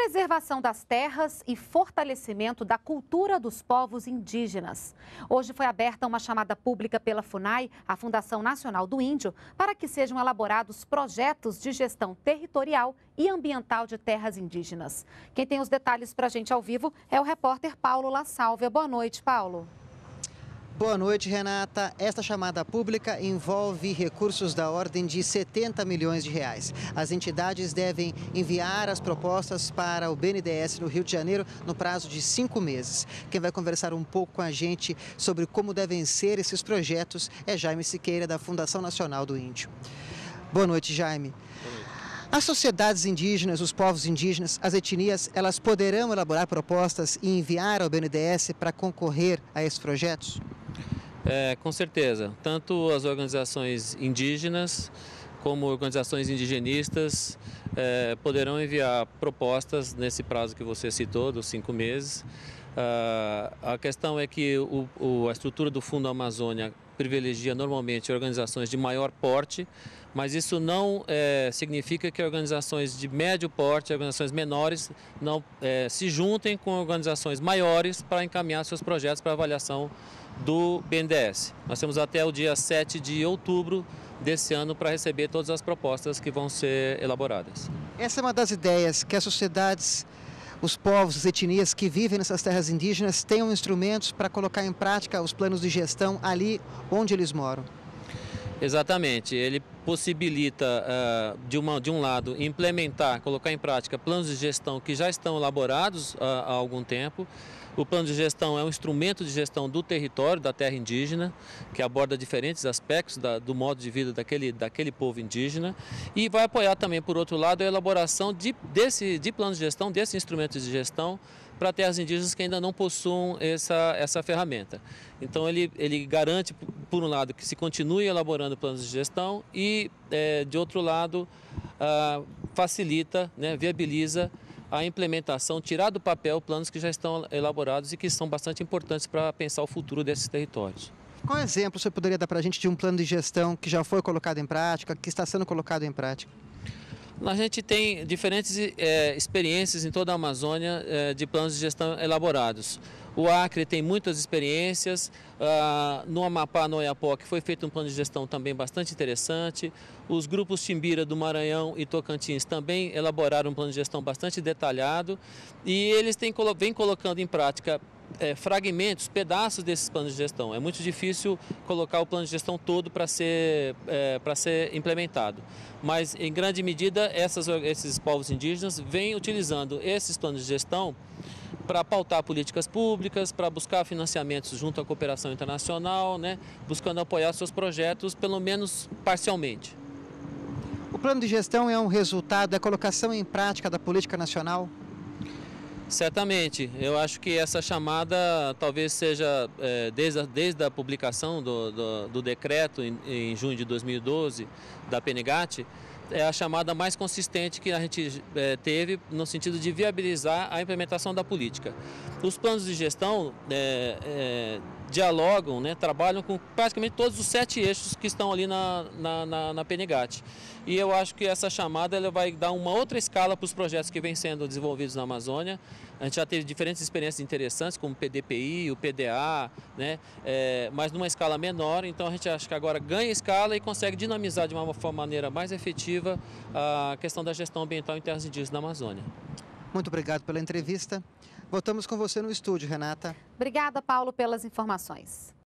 Preservação das terras e fortalecimento da cultura dos povos indígenas. Hoje foi aberta uma chamada pública pela FUNAI, a Fundação Nacional do Índio, para que sejam elaborados projetos de gestão territorial e ambiental de terras indígenas. Quem tem os detalhes para a gente ao vivo é o repórter Paulo La Sálvia. Boa noite, Paulo. Boa noite, Renata. Esta chamada pública envolve recursos da ordem de 70 milhões de reais. As entidades devem enviar as propostas para o BNDES no Rio de Janeiro no prazo de 5 meses. Quem vai conversar um pouco com a gente sobre como devem ser esses projetos é Jaime Siqueira, da Fundação Nacional do Índio. Boa noite, Jaime. Boa noite. As sociedades indígenas, os povos indígenas, as etnias, elas poderão elaborar propostas e enviar ao BNDES para concorrer a esses projetos? Com certeza. Tanto as organizações indígenas como organizações indigenistas poderão enviar propostas nesse prazo que você citou, dos 5 meses. A questão é que a estrutura do Fundo Amazônia privilegia normalmente organizações de maior porte, mas isso não significa que organizações de médio porte, organizações menores, não se juntem com organizações maiores para encaminhar seus projetos para avaliação do BNDES. Nós temos até o dia 7 de outubro desse ano para receber todas as propostas que vão ser elaboradas. Essa é uma das ideias, que as sociedades, os povos, as etnias que vivem nessas terras indígenas tenham instrumentos para colocar em prática os planos de gestão ali onde eles moram. Exatamente, ele possibilita, de um lado, implementar, colocar em prática planos de gestão que já estão elaborados há algum tempo. O plano de gestão é um instrumento de gestão do território, da terra indígena, que aborda diferentes aspectos do modo de vida daquele povo indígena, e vai apoiar também, por outro lado, a elaboração de planos de gestão, desse instrumento de gestão, para terras indígenas que ainda não possuem essa ferramenta. Então ele garante, por um lado, que se continue elaborando planos de gestão e, de outro lado, facilita, viabiliza a implementação, tirar do papel planos que já estão elaborados e que são bastante importantes para pensar o futuro desses territórios. Qual exemplo você poderia dar para a gente de um plano de gestão que já foi colocado em prática, que está sendo colocado em prática? A gente tem diferentes experiências em toda a Amazônia de planos de gestão elaborados. O Acre tem muitas experiências, no Amapá, no Oiapoque, foi feito um plano de gestão também bastante interessante. Os grupos Timbira do Maranhão e Tocantins também elaboraram um plano de gestão bastante detalhado e eles vêm colocando em prática fragmentos, pedaços desses planos de gestão. É muito difícil colocar o plano de gestão todo para ser implementado. Mas, em grande medida, esses povos indígenas vêm utilizando esses planos de gestão para pautar políticas públicas, para buscar financiamentos junto à cooperação internacional, buscando apoiar seus projetos, pelo menos parcialmente. O plano de gestão é um resultado da colocação em prática da política nacional? Certamente, eu acho que essa chamada talvez seja, desde a publicação do decreto em junho de 2012 da PNGAT, é a chamada mais consistente que a gente teve no sentido de viabilizar a implementação da política. Os planos de gestão dialogam, trabalham com praticamente todos os 7 eixos que estão ali na PNGAT. E eu acho que essa chamada ela vai dar uma outra escala para os projetos que vêm sendo desenvolvidos na Amazônia. A gente já teve diferentes experiências interessantes, como o PDPI, o PDA, mas numa escala menor. Então a gente acha que agora ganha escala e consegue dinamizar de uma maneira mais efetiva a questão da gestão ambiental em terras indígenas da Amazônia. Muito obrigado pela entrevista. Voltamos com você no estúdio, Renata. Obrigada, Paulo, pelas informações.